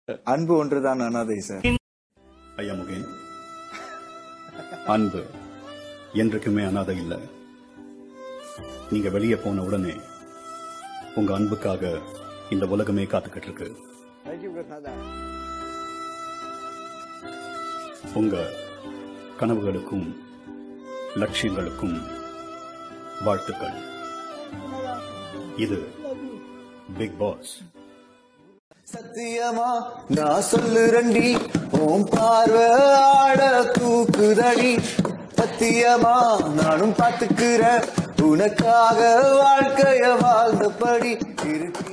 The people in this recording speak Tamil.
அன்பு ஒன்றுதான் அனாதை சார். ஐயா முகேன், அன்பு என்றைக்குமே அனாதை இல்லை. நீங்க வெளியே போன உடனே உங்க அன்புக்காக இந்த உலகமே காத்துக்கிட்டு இருக்கு. உங்க கனவுகளுக்கும் லட்சியங்களுக்கும் வாழ்த்துக்கள். இது பிக் பாஸ். சத்தியமா நான் சொல்லுறண்டி, ஓம் பார்வை ஆட தூக்குதடி. சத்தியமா நானும் பாத்துக்கிறேன், உனக்காக வாழ்க்கைய வாழ்ந்தபடி இருக்கு.